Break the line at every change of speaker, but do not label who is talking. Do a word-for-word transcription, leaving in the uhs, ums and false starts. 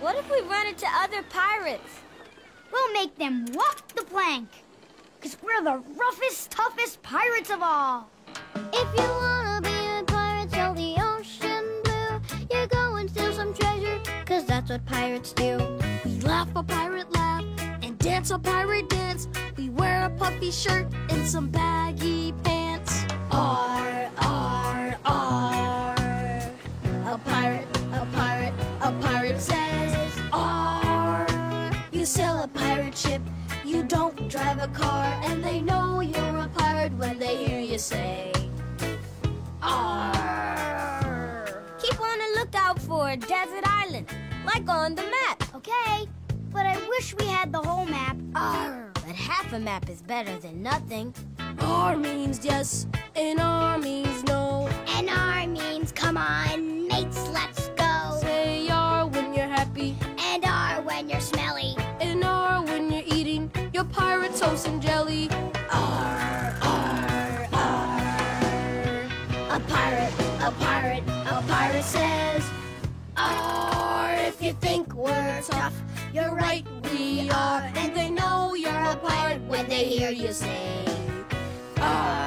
What if we run into other pirates?
We'll make them walk the plank. Because we're the roughest, toughest pirates of all.
If you wanna be a pirate, sail the ocean blue. You go and steal some treasure, cause that's what pirates do.
We laugh a pirate laugh and dance a pirate dance. We wear a puffy shirt and some baggy pants.
R, R, R. A pirate, a pirate, a pirate says R.
You sail a pirate ship, you don't drive a car, and they know you're a pirate when they hear you say R.
Keep on the lookout for a desert island, like on the map.
Okay, but I wish we had the whole map.
Arr, but half a map is better than nothing.
R means yes, and R means no.
And R means come on, mates, let's go.
Say R when you're happy,
And R when you're smelly.
and R when you're eating your pirate toast and jelly.
R, R, R. A pirate, a pirate, a pirate says
R. If you think we're tough, you're right, we are. And they know you're a pirate when they hear you say R.